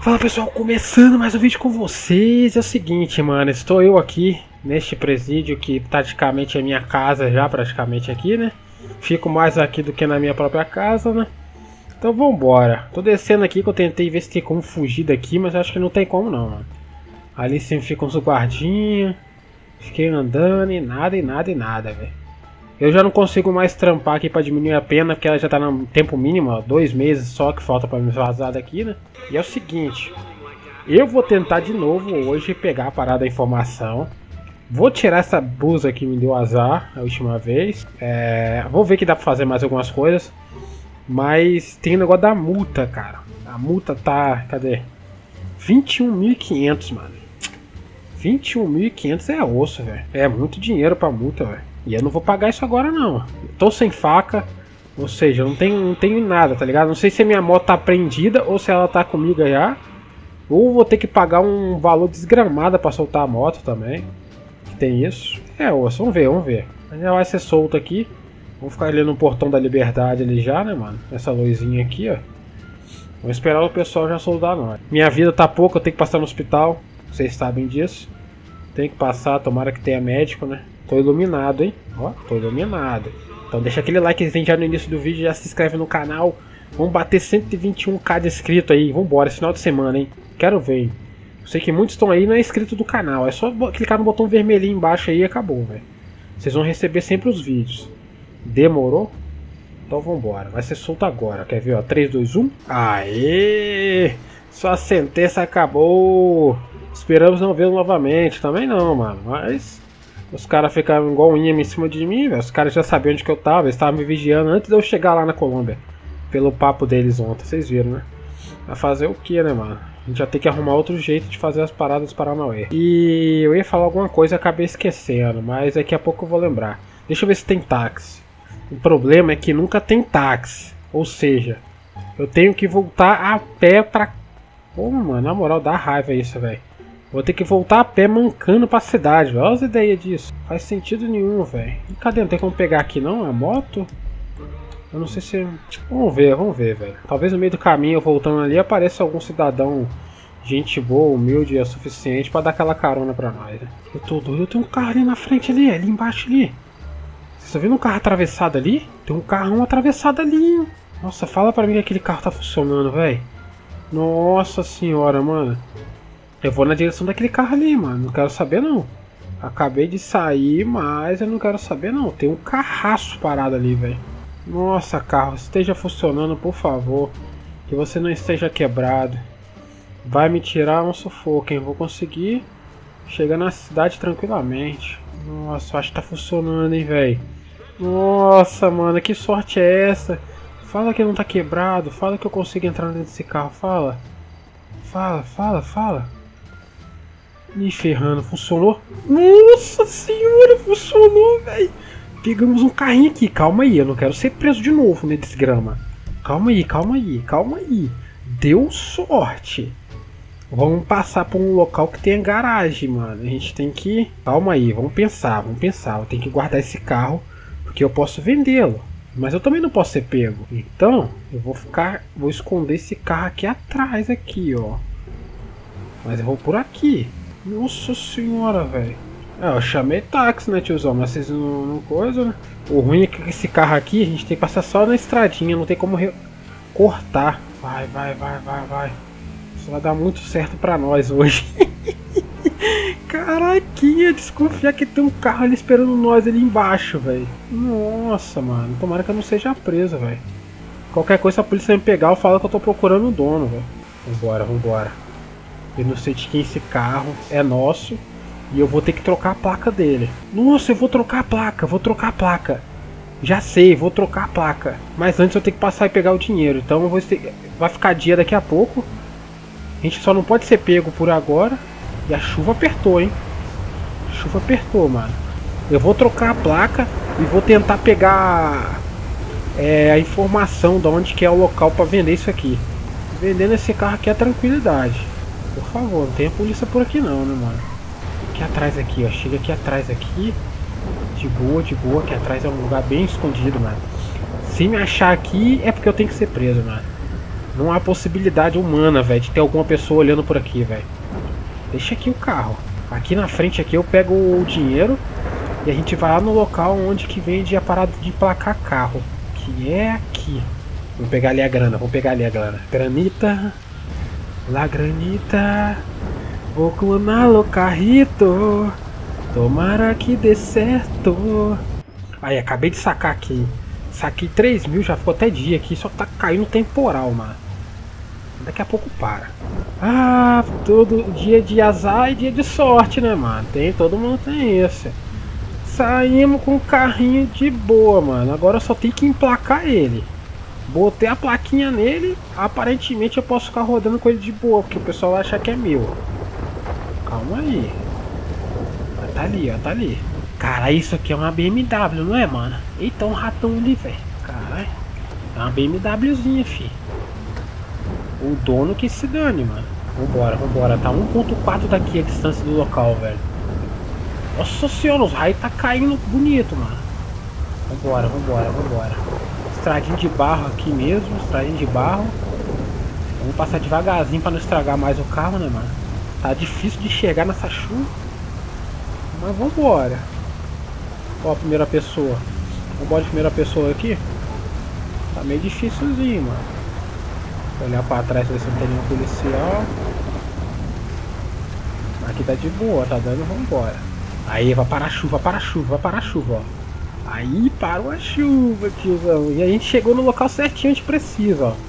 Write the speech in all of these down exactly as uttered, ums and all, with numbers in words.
Fala pessoal, começando mais um vídeo com vocês. É o seguinte, mano, estou eu aqui neste presídio que praticamente é minha casa já, praticamente aqui, né? Fico mais aqui do que na minha própria casa, né? Então vambora. Tô descendo aqui que eu tentei ver se tem como fugir daqui, mas acho que não tem como não, mano. Ali sempre ficam os guardinhas. Fiquei andando e nada, e nada, e nada, velho. Eu já não consigo mais trampar aqui pra diminuir a pena, porque ela já tá no tempo mínimo, ó, dois meses só que falta pra me vazar daqui, né? E é o seguinte, eu vou tentar de novo hoje pegar a parada da informação. Vou tirar essa blusa que me deu azar a última vez. É, vou ver que dá pra fazer mais algumas coisas. Mas tem o negócio da multa, cara. A multa tá, cadê? vinte e um mil e quinhentos, mano. vinte e um mil e quinhentos é osso, velho. É muito dinheiro pra multa, velho. E eu não vou pagar isso agora não. Eu tô sem faca. Ou seja, eu não tenho, não tenho nada, tá ligado? Não sei se a minha moto tá apreendida ou se ela tá comigo já. Ou vou ter que pagar um valor desgramado pra soltar a moto também. Tem isso. É, osso, vamos ver, vamos ver. Já vai ser solto aqui. Vamos ficar ali no portão da liberdade ali já, né, mano? Essa luzinha aqui, ó. Vamos esperar o pessoal já soldar nós. Minha vida tá pouca, eu tenho que passar no hospital. Vocês sabem disso. Tem que passar, tomara que tenha médico, né? Tô iluminado, hein? Ó, tô iluminado. Então deixa aquele likezinho já no início do vídeo, já se inscreve no canal. Vamos bater cento e vinte e um k de inscrito aí. Vambora, esse final de semana, hein? Quero ver, hein? Eu sei que muitos estão aí e não é inscrito do canal. É só clicar no botão vermelhinho embaixo aí e acabou, velho. Vocês vão receber sempre os vídeos. Demorou? Então vambora. Vai ser solto agora. Quer ver, ó? três, dois, um. Aê! Sua sentença acabou. Esperamos não vê-lo novamente. Também não, mano. Mas os caras ficaram igual um imã em cima de mim, velho. Os caras já sabiam onde que eu tava. Eles estavam me vigiando antes de eu chegar lá na Colômbia. Pelo papo deles ontem. Vocês viram, né? Vai fazer o que, né, mano? A gente já tem que arrumar outro jeito de fazer as paradas para Paranauê. E eu ia falar alguma coisa e acabei esquecendo. Mas daqui a pouco eu vou lembrar. Deixa eu ver se tem táxi. O problema é que nunca tem táxi. Ou seja, eu tenho que voltar a pé pra... Pô, mano, na moral, dá raiva isso, velho. Vou ter que voltar a pé mancando pra cidade, velho. Olha as ideias disso. Faz sentido nenhum, velho. E cadê? Não tem como pegar aqui não? A moto? Eu não sei se... Vamos ver, vamos ver, velho. Talvez no meio do caminho, voltando ali, apareça algum cidadão, gente boa, humilde o suficiente pra dar aquela carona pra nós, né? Eu tô doido, eu tenho um carro ali na frente ali, ali embaixo ali. Vocês estão vendo um carro atravessado ali? Tem um carrão atravessado ali, hein? Nossa, fala pra mim que aquele carro tá funcionando, velho. Nossa senhora, mano. Eu vou na direção daquele carro ali, mano. Não quero saber, não. Acabei de sair, mas eu não quero saber, não. Tem um carraço parado ali, velho. Nossa, carro, esteja funcionando, por favor. Que você não esteja quebrado. Vai me tirar um sufoco, hein? Vou conseguir chegar na cidade tranquilamente. Nossa, acho que tá funcionando, hein, velho. Nossa, mano, que sorte é essa? Fala que não tá quebrado. Fala que eu consigo entrar dentro desse carro. Fala. Fala, fala, fala. Me ferrando, funcionou? Nossa senhora, funcionou, velho. Pegamos um carrinho aqui, calma aí, eu não quero ser preso de novo, né, desgrama. Calma aí, calma aí, calma aí. Deu sorte. Vamos passar por um local que tenha garagem, mano. A gente tem que... Calma aí, vamos pensar, vamos pensar. Eu tenho que guardar esse carro, porque eu posso vendê-lo. Mas eu também não posso ser pego. Então, eu vou ficar... Vou esconder esse carro aqui atrás, aqui, ó. Mas eu vou por aqui. Nossa senhora, velho. É, eu chamei táxi, né, tiozão? Mas vocês não, não coisa, né? O ruim é que esse carro aqui, a gente tem que passar só na estradinha. Não tem como re... cortar. Vai, vai, vai, vai, vai. Isso vai dar muito certo pra nós hoje. Caraquinha, desconfiar que tem um carro ali esperando nós ali embaixo, velho. Nossa, mano. Tomara que eu não seja preso, velho. Qualquer coisa, se a polícia me pegar, eu falo que eu tô procurando o dono, velho. Vambora, vambora. Eu não sei de quem esse carro é nosso. E eu vou ter que trocar a placa dele. Nossa, eu vou trocar a placa, vou trocar a placa. Já sei, vou trocar a placa. Mas antes eu tenho que passar e pegar o dinheiro. Então eu vou ter... vai ficar dia daqui a pouco. A gente só não pode ser pego por agora. E a chuva apertou, hein? A chuva apertou, mano. Eu vou trocar a placa e vou tentar pegar é, a informação de onde que é o local para vender isso aqui. Vendendo esse carro aqui é tranquilidade. Por favor, não tem a polícia por aqui não, né, mano? Aqui atrás aqui, ó. Chega aqui atrás aqui. De boa, de boa. Aqui atrás é um lugar bem escondido, mano. Se me achar aqui é porque eu tenho que ser preso, mano. Não há possibilidade humana, velho, de ter alguma pessoa olhando por aqui, velho. Deixa aqui o carro. Aqui na frente aqui eu pego o dinheiro e a gente vai lá no local onde que vende a parada de emplacar carro. Que é aqui. Vamos pegar ali a grana, vamos pegar ali a grana. Granita. La granita. Vou clonar o carrito. Tomara que dê certo. Aí, acabei de sacar aqui. Saquei três mil, já ficou até dia aqui. Só tá caindo temporal, mano. Daqui a pouco para. Ah, todo dia de azar e dia de sorte, né, mano? Tem, todo mundo tem isso. Saímos com um carrinho de boa, mano. Agora eu só tenho que emplacar ele. Botei a plaquinha nele. Aparentemente eu posso ficar rodando com ele de boa, porque o pessoal vai achar que é meu. Calma aí. Tá ali, ó, tá ali. Cara, isso aqui é uma B M W, não é, mano? Eita, um ratão ali, velho. Caralho. É uma B M Wzinha, fi. O dono que se dane, mano. Vambora, vambora. Tá um ponto quatro daqui a distância do local, velho. Nossa senhora, os raios tá caindo bonito, mano. Vambora, vambora, vambora. Estradinho de barro aqui mesmo. Estradinho de barro. Vamos passar devagarzinho pra não estragar mais o carro, né, mano? Tá difícil de chegar nessa chuva. Mas vambora. Ó, a primeira pessoa. Vambora de primeira pessoa aqui. Tá meio difícilzinho, mano. Vou olhar pra trás ver se não tem nenhum policial. Aqui tá de boa, tá dando, vambora. Aí, vai parar a chuva, vai parar a chuva, vai parar a chuva, ó. Aí parou a chuva, tiozão. E a gente chegou no local certinho onde precisa, ó.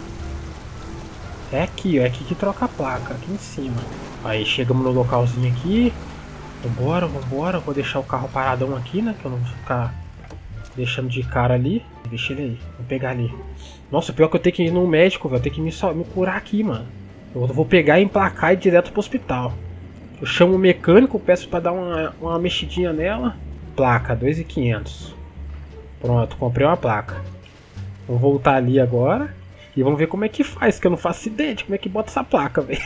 É aqui, ó. É aqui que troca a placa, aqui em cima. Aí chegamos no localzinho aqui. Vambora, vambora. Vou deixar o carro paradão aqui, né? Que eu não vou ficar deixando de cara ali. Deixa ele aí. Vou pegar ali. Nossa, pior que eu tenho que ir no médico, velho. Eu tenho que me, só, me curar aqui, mano. Eu vou pegar e emplacar e ir direto pro hospital. Eu chamo o mecânico, peço pra dar uma, uma mexidinha nela. Placa, dois mil e quinhentos. Pronto, comprei uma placa. Vou voltar ali agora. E vamos ver como é que faz, que eu não faço ideia de como é que bota essa placa, velho.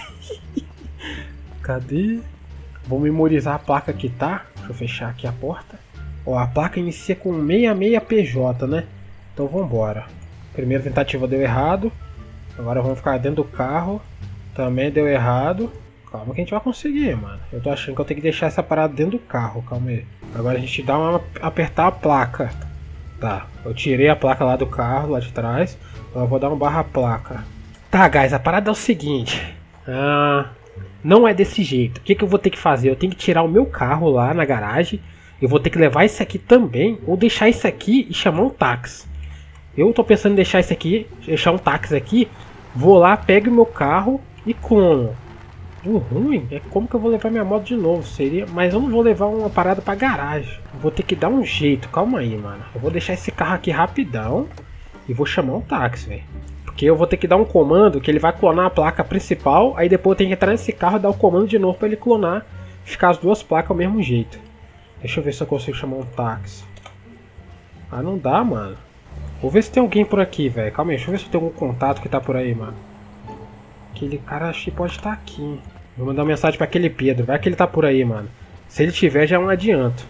Cadê? Vou memorizar a placa que tá. Deixa eu fechar aqui a porta. Ó, a placa inicia com sessenta e seis P J, né? Então vambora. Primeira tentativa deu errado. Agora vamos ficar dentro do carro. Também deu errado. Calma que a gente vai conseguir, mano. Eu tô achando que eu tenho que deixar essa parada dentro do carro. Calma aí. Agora a gente dá uma... apertar a placa. Tá, eu tirei a placa lá do carro, lá de trás. Agora eu vou dar um barra placa. Tá, guys, a parada é o seguinte. Ah... Não é desse jeito. O que, que eu vou ter que fazer? Eu tenho que tirar o meu carro lá na garagem. Eu vou ter que levar esse aqui também. Ou deixar esse aqui e chamar um táxi. Eu tô pensando em deixar esse aqui. Deixar um táxi aqui. Vou lá, pego o meu carro e clono. O ruim é como que eu vou levar minha moto de novo. Seria, mas eu não vou levar uma parada pra garagem. Eu vou ter que dar um jeito. Calma aí, mano. Eu vou deixar esse carro aqui rapidão. E vou chamar um táxi, velho. Porque eu vou ter que dar um comando que ele vai clonar a placa principal. Aí depois eu tenho que entrar nesse carro e dar o comando de novo para ele clonar. Ficar as duas placas ao mesmo jeito. Deixa eu ver se eu consigo chamar um táxi. Ah, não dá, mano. Vou ver se tem alguém por aqui, velho. Calma aí, deixa eu ver se tem algum contato que tá por aí, mano. Aquele cara acho que pode estar aqui. Vou mandar uma mensagem para aquele Pedro. Vai que ele tá por aí, mano. Se ele tiver, já é um adianto.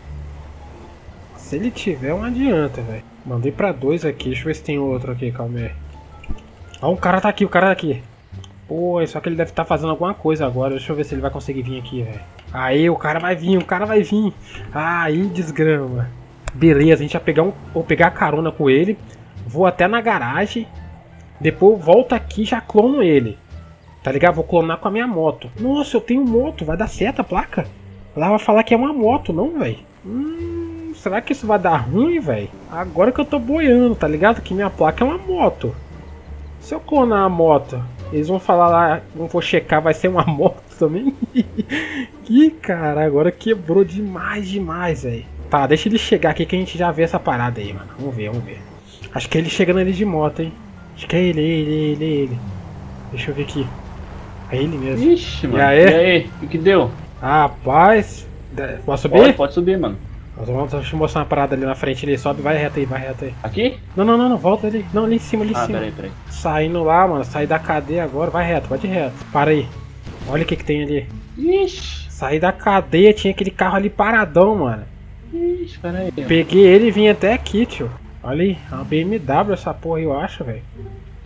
Se ele tiver, é um adianto, velho. Mandei pra dois aqui. Deixa eu ver se tem outro aqui, calma aí. Ó, o cara tá aqui, o cara tá aqui. Pô, só que ele deve estar tá fazendo alguma coisa agora. Deixa eu ver se ele vai conseguir vir aqui, velho. Aí, o cara vai vir, o cara vai vir. Aí, desgrama. Beleza, a gente vai pegar um, vou pegar a carona com ele. Vou até na garagem. Depois volto aqui e já clono ele. Tá ligado? Vou clonar com a minha moto. Nossa, eu tenho moto. Vai dar certo a placa? Ela vai falar que é uma moto, não, velho? Hum, será que isso vai dar ruim, velho? Agora que eu tô boiando, tá ligado? Que minha placa é uma moto. Se eu clonar a moto, eles vão falar lá, não vou checar, vai ser uma moto também. Ih, cara, agora quebrou demais, demais, velho. Tá, deixa ele chegar aqui que a gente já vê essa parada aí, mano. Vamos ver, vamos ver. Acho que é ele chegando ali de moto, hein. Acho que é ele, ele, ele, ele. Deixa eu ver aqui. É ele mesmo. Ixi, mano. E aí? E aí? O que deu? Rapaz, pode subir? Pode, pode subir, mano. Deixa eu mostrar uma parada ali na frente, ele sobe, vai reto aí, vai reto aí. Aqui? Não, não, não, não, volta ali. Não, ali em cima, ali em ah, cima. peraí, peraí. Saindo lá, mano, sair da cadeia agora, vai reto, pode ir reto. Para aí. Olha o que que tem ali. Ixi. Saí da cadeia, tinha aquele carro ali paradão, mano. Ixi, peraí. Peguei ele e vim até aqui, tio. Olha aí, é uma B M W essa porra aí, eu acho, velho.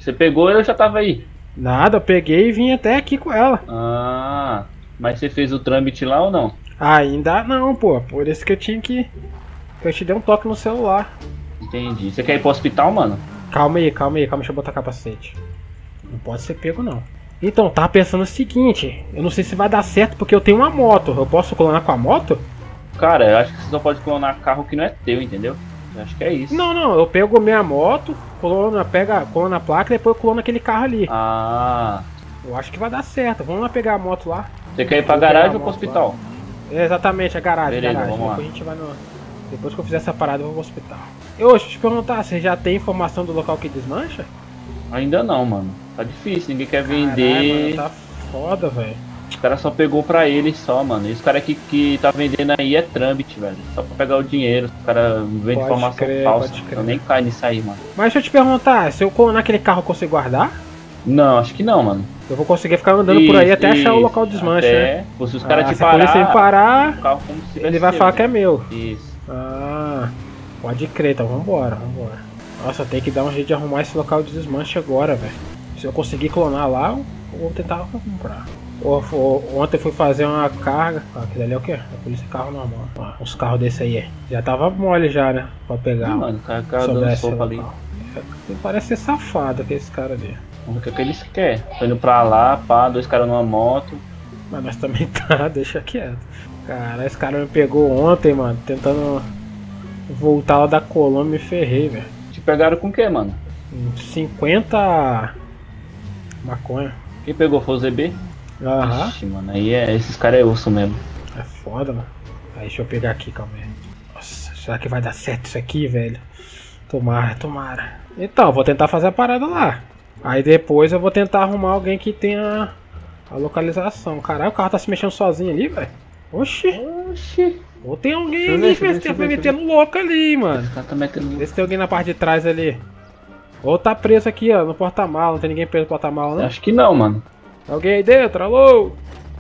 Você pegou e eu já tava aí? Nada, eu peguei e vim até aqui com ela. Ah, mas você fez o trâmite lá ou não? Ainda não, pô. Por isso que eu tinha que... que eu te dei um toque no celular. Entendi. Você quer ir pro hospital, mano? Calma aí, calma aí, calma, deixa eu botar capacete. Não pode ser pego, não. Então, tava pensando o seguinte. Eu não sei se vai dar certo porque eu tenho uma moto. Eu posso clonar com a moto? Cara, eu acho que você só pode clonar carro que não é teu, entendeu? Eu acho que é isso. Não, não, eu pego minha moto, clona, pega, clona a placa e depois eu clono aquele carro ali. Ah. Eu acho que vai dar certo. Vamos lá pegar a moto lá. Você quer ir pra Vou pegar garagem a ou pro moto hospital? É, exatamente, a garagem. Beleza, garagem. vamos lá. Depois a gente vai no... Depois que eu fizer essa parada, eu vou pro hospital. Eu, deixa eu te perguntar, você já tem informação do local que desmancha? Ainda não, mano. Tá difícil, ninguém quer Caralho, vender. mano, tá foda, velho. O cara só pegou pra ele só, mano. E os caras que, que tá vendendo aí é trâmite, velho. Só pra pegar o dinheiro. Os caras vendem Pode informação crer, falsa. pode crer. Eu nem caio nisso aí, mano. Mas deixa eu te perguntar, se eu clonar aquele carro, eu consigo guardar? Não, acho que não, mano. Eu vou conseguir ficar andando por aí até achar o Isso, local do desmanche, até... né? Pô, se os caras Ah, te se a polícia me parar, parar, o carro como se ele vai seu, falar que é meu. Isso. Ah, pode crer, então vambora, vambora. Nossa, tem que dar um jeito de arrumar esse local de desmanche agora, velho. Se eu conseguir clonar lá, eu vou tentar comprar. Ontem eu fui fazer uma carga. Ah, aquele ali é o quê? É polícia carro normal. Ah, uns carros desse aí. Já tava mole já, né? Pra pegar. Ih, mano, o cara, o cara dando sopa ali. Parece ser safado que esse cara ali. O que é que eles querem? Tô indo pra lá, pá, dois caras numa moto. Mas nós também tá, deixa quieto. Cara, esse cara me pegou ontem, mano, tentando voltar lá da Colômbia e me ferrei, velho. Te pegaram com o que, mano? cinquenta maconha. Quem pegou foi o Z B? Aham. Ixi, mano, aí é, esses caras é osso mesmo. É foda, mano. Aí deixa eu pegar aqui, calma aí. Nossa, será que vai dar certo isso aqui, velho? Tomara, tomara. Então, eu vou tentar fazer a parada lá. Aí depois eu vou tentar arrumar alguém que tenha a localização. Caralho, o carro tá se mexendo sozinho ali, velho. Oxi. Oxi. Ou tem alguém Deixa eu ali, ver, deixa eu ver, se deixa eu tá ver, metendo louco ali, mano. Esse cara tá metendo... Vê se tem alguém na parte de trás ali. Ou tá preso aqui, ó, no porta-malas. Não tem ninguém preso no porta-malas, não? Acho que não, mano. Alguém aí dentro? Alô?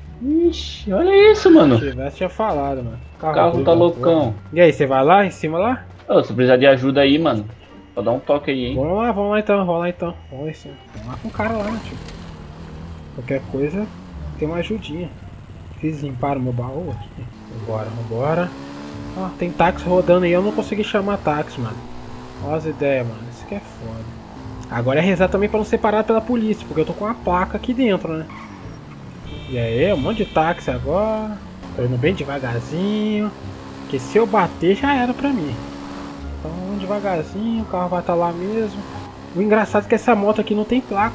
Ixi, olha isso, mano. Se tivesse, tinha falado, mano. O carro tá loucão. E aí, você vai lá, em cima lá? Ô, se precisar de ajuda aí, mano, só dá um toque aí, hein. Vamos lá, vamos lá então, vamos lá então. Vamos lá, em cima. Vamos lá com o cara lá, né, tio? Qualquer coisa, tem uma ajudinha. Fiz limpar o meu baú aqui. Vambora, vambora. Ó, tem táxi rodando aí, eu não consegui chamar táxi, mano. Olha as ideias, mano. Isso aqui é foda. Agora é rezar também pra não ser parado pela polícia, porque eu tô com uma placa aqui dentro, né? E aí, um monte de táxi agora. Tô indo bem devagarzinho. Porque se eu bater, já era pra mim. Então, vamos devagarzinho, o carro vai estar lá mesmo. O engraçado é que essa moto aqui não tem placa.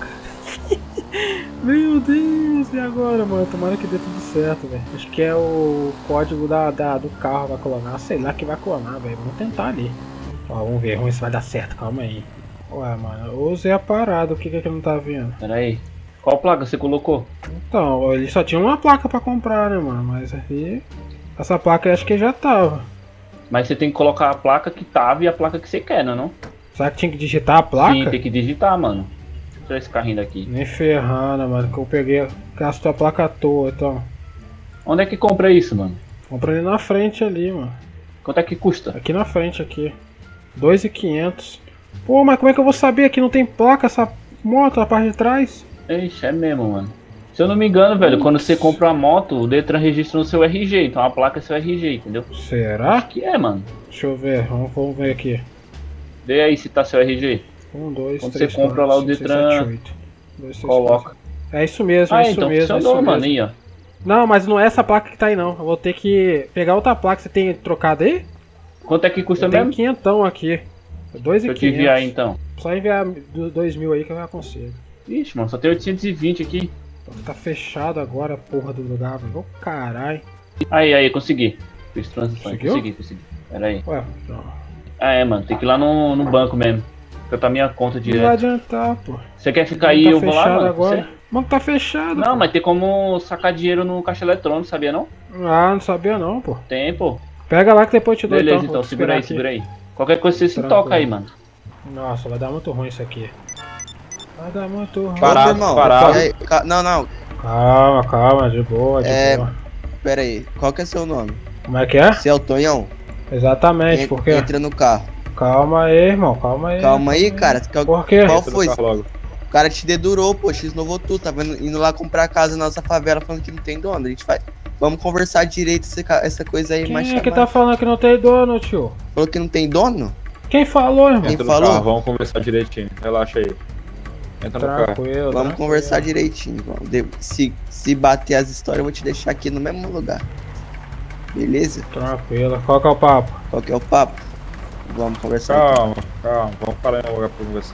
Meu Deus, e agora, mano? Tomara que dê tudo certo, velho. Acho que é o código da, da, do carro vai clonar. Sei lá que vai clonar, velho. Vamos tentar ali. Ó, vamos ver, vamos ver se vai dar certo. Calma aí. Ué, mano, eu usei a parada. O que que é que não tá vendo? Pera aí. Qual placa você colocou? Então, ele só tinha uma placa pra comprar, né, mano? Mas aí... essa placa eu acho que já tava. Mas você tem que colocar a placa que tava e a placa que você quer, não é não? Será que tinha que digitar a placa? Sim, tem que digitar, mano. Tira esse carrinho daqui. Nem ferrando, mano, que eu peguei, gastou a placa à toa, então. Onde é que compra isso, mano? Compra ali na frente ali, mano. Quanto é que custa? Aqui na frente, aqui. dois mil e quinhentos. Pô, mas como é que eu vou saber que não tem placa essa moto na parte de trás? Ixi, é mesmo, mano. Se eu não me engano, velho, quando você compra uma moto, o Detran registra no seu R G, então a placa é seu R G, entendeu? Será? Acho que é, mano. Deixa eu ver, vamos, vamos ver aqui. Vê aí se tá seu R G. um, dois, Quando três, você compra quatro, lá o cinco, Detran, seis, sete, oito. dois, seis, coloca. quatro. É isso mesmo, Ah, é isso então mesmo. É funcionou, isso mano, mesmo. aí, ó. Não, mas não é essa placa que tá aí não. Eu vou ter que pegar outra placa. Você tem trocado aí? Quanto é que custa Eu tenho mesmo? quinhentão aqui. dois mil Deixa eu e te quinhentos. enviar aí, então. Só enviar do dois mil aí que eu já consigo. Ixi, mano, só tem oitocentos e vinte aqui. Tá fechado agora a porra do lugar, velho. Ô caralho. Aí, aí, consegui. Fiz transição, Conseguiu? consegui, consegui. Pera aí. Ué, não. Ah, é, mano, tem que ir lá no, no banco mesmo. Fica pra minha conta Não vai direto. adiantar, pô. Você quer ficar aí, Tá eu vou lá, fechado mano? agora. Você? Mano, tá fechado. Não, pô. mas tem como sacar dinheiro no caixa eletrônico, sabia não? Ah, não sabia não, pô. Tem, pô. Pega lá que depois eu te dou. Beleza, então, então, Vou segura aí, aqui. segura aí. Qualquer coisa você se Tranquilo. toca aí, mano. Nossa, vai dar muito ruim isso aqui. Vai dar muito ruim. Parado, irmão. parado. Pera aí, ca- Não, não. Calma, calma, de boa, de É- boa. Pera aí. Qual que é seu nome? Como é que é? Você é o Tonhão? Exatamente, En- por quê? Entra no carro. Calma aí, irmão, calma aí. Calma aí, cara. Qual, Por quê? qual Entra no foi? carro logo. O cara te dedurou, pô, X-novou tu, tá vendo? Indo lá comprar casa na nossa favela falando que não tem dono. A gente vai. Vamos conversar direito essa, essa coisa aí, mais Quem é que tá falando que não tem dono, tio? Falou que não tem dono? Quem falou, irmão? Quem Entra no falou? carro, vamos conversar direitinho. Relaxa aí. Entra no carro. Tranquilo. Vamos tranquilo. conversar direitinho, vamos. De- Se, se bater as histórias, eu vou te deixar aqui no mesmo lugar. Beleza? Tranquilo. Qual que é o papo? Qual que é o papo? Vamos conversar. Calma, calma. Vamos parar em um lugar pra conversar.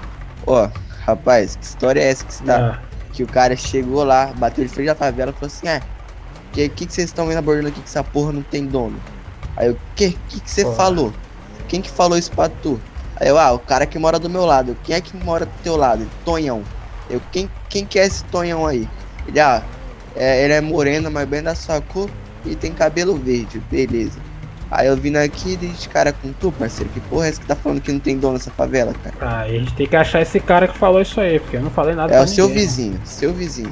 Ó, rapaz, que história é essa que você tá? Ah, Que o cara chegou lá, bateu de frente da favela e falou assim: é, que que, que vocês estão vendo abordando aqui que essa porra não tem dono? Aí eu, que que, que você Porra. falou? Quem que falou isso pra tu? Aí eu, ah, o cara que mora do meu lado. Quem é que mora do teu lado? Ele, Tonhão. Eu, quem, quem que é esse Tonhão aí? Ele, ah, é, ele é moreno, mas bem da sua cor e tem cabelo verde, beleza. Aí eu vim aqui e dei de cara com tu, parceiro. Que porra é essa que tá falando que não tem dono nessa favela, cara? aí a gente tem que achar esse cara que falou isso aí, porque eu não falei nada É pra o seu ninguém. vizinho, seu vizinho.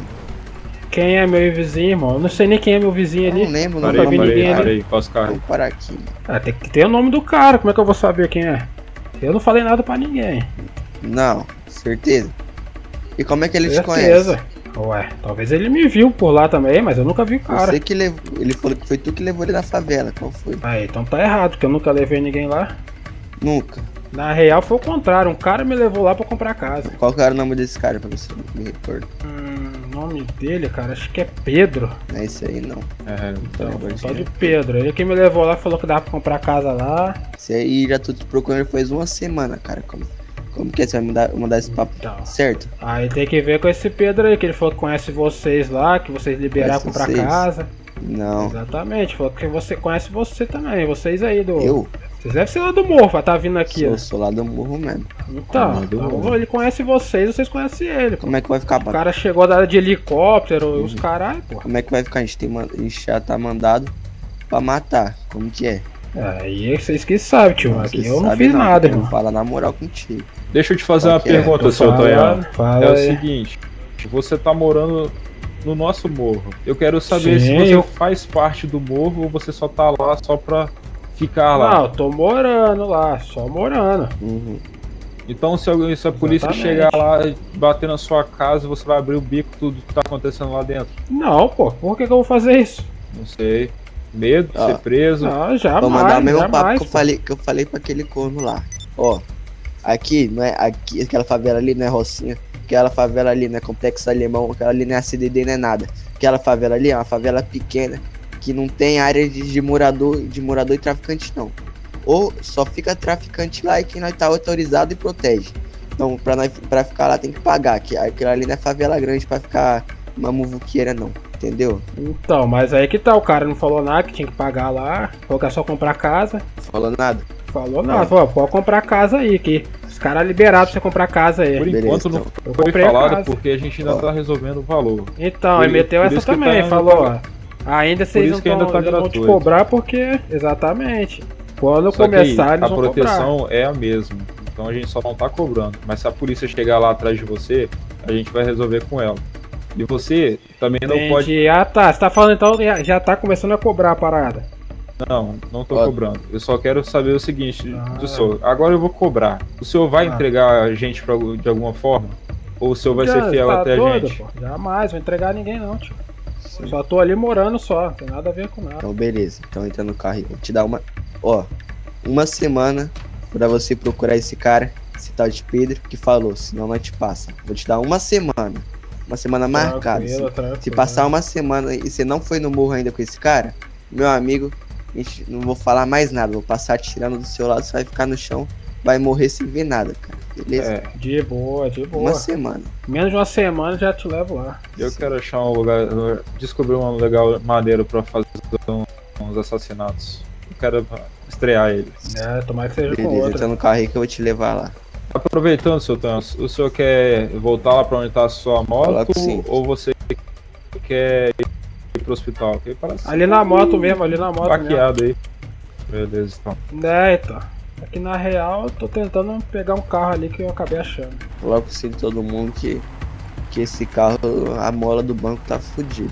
Quem é meu vizinho, irmão? Eu não sei nem quem é meu vizinho Eu não ali. lembro, não Parei, lembro. parei, ninguém parei. ali. Aí, passa o carro. Vamos parar aqui, mano. Ah, tem que ter o nome do cara, como é que eu vou saber quem é? Eu não falei nada pra ninguém. Não, certeza. E como é que ele te Certeza. conhece? Ué, talvez ele me viu por lá também, mas eu nunca vi o cara. Você que levou. Ele falou que foi tu que levou ele na favela. Qual foi? Aí, então tá errado, porque eu nunca levei ninguém lá. Nunca. Na real foi o contrário, um cara me levou lá pra comprar casa. Qual que era o nome desse cara pra você me recorda? Hum, o nome dele, cara, acho que é Pedro. Não é esse aí não. É, Então, Lembra só de disso? Pedro. Ele que me levou lá, falou que dava pra comprar casa lá. Esse aí já tô te procurando faz uma semana, cara. Como, como que é? Você vai mandar, mandar esse papo? Então. Certo? Aí tem que ver com esse Pedro aí, que ele falou que conhece vocês lá, que vocês liberaram Conhece comprar vocês? casa. Não. Exatamente, falou que você conhece você também, vocês aí do. Eu? Vocês devem ser lá do morro, pra tá vindo aqui, Sou, né? sou lá do morro mesmo. Então, Ah, do então, morro. ele conhece vocês, vocês conhecem ele. Pô. Como é que vai ficar? O cara chegou da de helicóptero, Uhum. os caralho, pô. Como é que vai ficar? A gente, tem, man- a gente já tá mandado pra matar. Como que é? Aí vocês que sabem, tio. Você Aqui eu não sabe fiz nada, Eu irmão. vou falar na moral contigo. Deixa eu te fazer Qual uma que é? pergunta, Tô seu falando, Tonhão. fala É o aí. seguinte, você tá morando no nosso morro. Eu quero saber Sim, se você eu- faz parte do morro ou você só tá lá só pra ficar lá. Não, eu tô morando lá, só morando. Uhum. Então se, alguém, se a polícia Exatamente. chegar lá e bater na sua casa, você vai abrir o bico tudo que tá acontecendo lá dentro. Não, pô, por que, que eu vou fazer isso? Não sei. Medo de Ó. ser preso. Não, jamais. Vou mandar o mesmo papo jamais, que eu, pô. falei, que eu falei pra aquele corno lá. Ó, aqui, não é aqui, aquela favela ali não é Rocinha. Aquela favela ali não é Complexo Alemão. Aquela ali não é C D D, não é nada. Aquela favela ali é uma favela pequena que não tem área de, de morador, de morador e traficante não. Ou só fica traficante lá e quem nós tá autorizado e protege. Então, pra, nós, pra ficar lá tem que pagar. Que aquela ali não é favela grande pra ficar uma muvuqueira não. Entendeu? Então, mas aí que tá, o cara não falou nada, que tinha que pagar lá, falou que é só comprar casa. Falou nada. Falou nada, falou, pode comprar casa aí, que os caras liberaram pra você comprar casa aí. Por Beleza, enquanto não então. Eu foi comprei a falado casa. porque a gente ainda Ó. tá resolvendo o valor. Então, Por- ele meteu por essa isso que também, tá- falou, ó. Ainda vocês isso não, que ainda tão, tá eles vão te gratuito. cobrar porque, exatamente, quando Só que começar eles a vão cobrar. proteção é a mesma. Então a gente só não tá cobrando. Mas se a polícia chegar lá atrás de você, a gente vai resolver com ela. E você também não Entendi. pode. Ah tá, você tá falando então, já, já tá começando a cobrar a parada. Não, não tô Ó. cobrando. Eu só quero saber o seguinte Ah. do senhor. Agora eu vou cobrar. O senhor vai Ah. entregar a gente pra, de alguma forma? Ou o senhor vai Já, ser fiel tá até a doido, gente? pô? Jamais, vou entregar ninguém não, tio. Eu só tô ali morando só, não tem nada a ver com nada. Então, beleza. Então, entra no carro e vou te dar uma. Ó, uma semana pra você procurar esse cara, esse tal de Pedro, que falou, senão não te passa. Vou te dar uma semana. Uma semana marcada. Tranquilo, Se, tranquilo. se passar uma semana e você não foi no morro ainda com esse cara, meu amigo, a gente, não vou falar mais nada. Vou passar tirando do seu lado, você vai ficar no chão, vai morrer sem ver nada, cara. Beleza? É, De boa, de boa. Uma semana. Menos de uma semana já te levo lá. eu quero achar um lugar. Descobrir um legal maneiro pra fazer um- uns assassinatos. Eu quero estrear ele. É, tomara que seja com Beleza, outra. entra no carro aí que eu vou te levar lá. Aproveitando, seu Tans, o senhor quer voltar lá pra onde tá a sua moto Coloca sim. ou você quer ir pro hospital? Que parece Ali na moto mesmo, ali na moto mesmo. baqueado aí. Beleza, então. É, então. Aqui na real eu tô tentando pegar um carro ali que eu acabei achando. Coloca assim todo mundo que, que esse carro, a mola do banco tá fudido.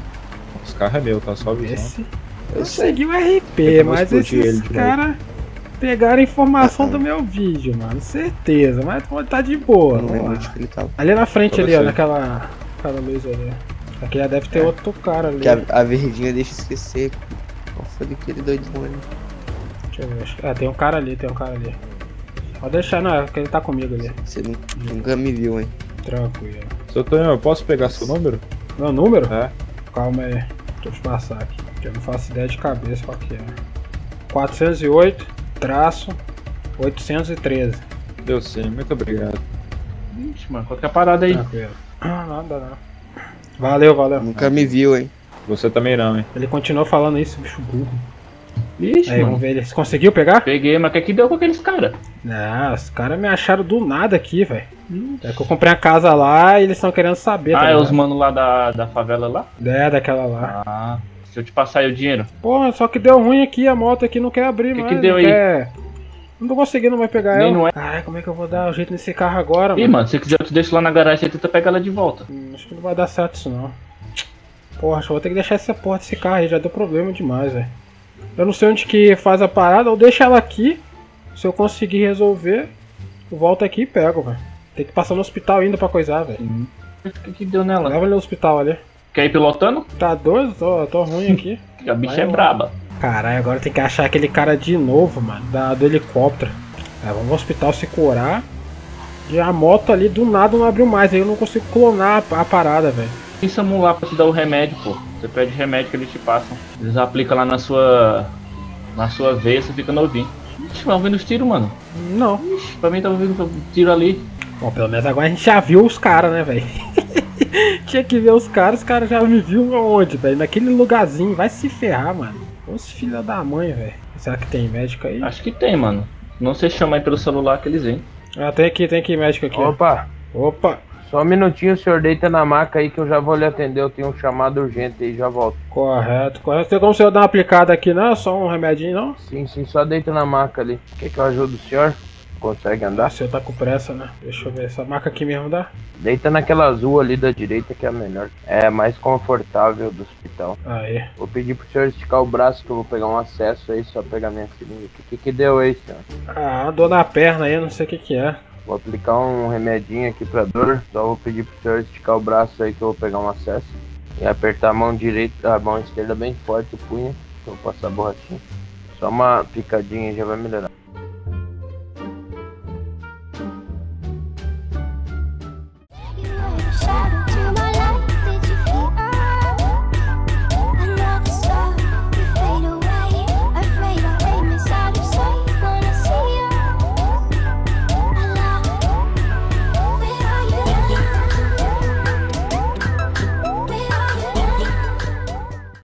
Os carros é meu, tá? Só avisando. Esse. Eu Eu sei. segui o R P, Eu vou mas explodir esses ele de cara. Pegaram a informação do meu vídeo, mano. Certeza, mas tá de boa. Não Vamos lembro lá. onde que ele tava. Ali na frente, Pra ali, ó, você. naquela, naquela luz ali. Aqui já deve ter outro cara ali. Que a, a verdinha deixa eu esquecer. Qual foi aquele doidão ali? Deixa eu ver. acho que- Ah, tem um cara ali, tem um cara ali. Pode deixar, não, é porque ele tá comigo ali. Você nu- nunca me viu, hein? Tranquilo. Seu Tonhão, eu posso pegar seu número? Meu número? É. Calma aí. Deixa eu te passar aqui. Que eu não faço ideia de cabeça qual que é. quatrocentos e oito, traço, oitocentos e treze. Deu sim, muito obrigado. Ixi, mano, qualquer parada aí. Tranquilo. Ah, nada não. Valeu, valeu. Nunca me viu, hein? Você também não, hein? Ele continuou falando isso, bicho burro. Ixi, Aí, mano. vamos ver ele. Você conseguiu pegar? Peguei, mas o que que deu com aqueles caras? Não, os caras me acharam do nada aqui, velho. É que eu comprei a casa lá e eles estão querendo saber. Ah, tá é ligado? os manos lá da, da favela lá? É, daquela lá. Ah, se eu te passar aí o dinheiro. Porra, só que deu ruim aqui, a moto aqui não quer abrir, Que mais. que deu não aí? quer... Não tô conseguindo mais pegar Nem ela. não é. Caralho, como é que eu vou dar o jeito nesse carro agora, Ih, mano? mano, se quiser eu te deixo lá na garagem, você tenta pegar ela de volta. Hum, acho que não vai dar certo isso não. Porra, acho que eu vou ter que deixar essa porra desse carro aí, já deu problema demais, velho. Eu não sei onde que faz a parada, eu deixo ela aqui. Se eu conseguir resolver, eu volto aqui e pego, velho. Tem que passar no hospital ainda pra coisar, velho. O que que deu nela? Leva ele no hospital ali. Quer ir pilotando? Tá doido? Tô, tô ruim aqui. A bicha Vai é lá. braba. Caralho, agora tem que achar aquele cara de novo, mano, da, do helicóptero. É, vamos no hospital se curar. E a moto ali do nada não abriu mais, aí eu não consigo clonar a, a parada, velho. Tem SAMU lá pra te dar o remédio, pô. Você pede remédio que eles te passam. Eles aplicam lá na sua. Na sua veia, você fica novinho. Ixi, mas ouvindo os tiros, mano. Não. Ixi, pra mim tava ouvindo tiro ali. Bom, pelo menos agora a gente já viu os caras, né, velho? Tinha que ver os caras, os caras já me viu aonde, velho? Naquele lugarzinho, vai se ferrar, mano. Os filha da mãe, velho. Será que tem médico aí? Acho que tem, mano. Não sei se chama aí pelo celular que eles vêm. Ah, tem aqui, tem aqui médico aqui. ó. Opa, Opa, só um minutinho, o senhor deita na maca aí que eu já vou lhe atender. Eu tenho um chamado urgente aí, já volto. correto, correto. Tem como o senhor dar uma aplicada aqui, não? Só um remedinho, não? Sim, sim, só deita na maca ali. Quer que eu ajude o senhor? Consegue Ah, andar? o senhor tá com pressa, né? Deixa eu ver, essa marca aqui mesmo dá? Deita naquela azul ali da direita que é a melhor. É a mais confortável do hospital. Aí. Vou pedir pro senhor esticar o braço que eu vou pegar um acesso aí, só pegar minha seringa. O que, que deu aí, senhor? Ah, dor na perna aí, não sei o que que é. Vou aplicar um remedinho aqui pra dor. Só vou pedir pro senhor esticar o braço aí que eu vou pegar um acesso. E apertar a mão direita, a mão esquerda bem forte, o punho. Que eu vou passar a borrachinha. Só uma picadinha e já vai melhorar.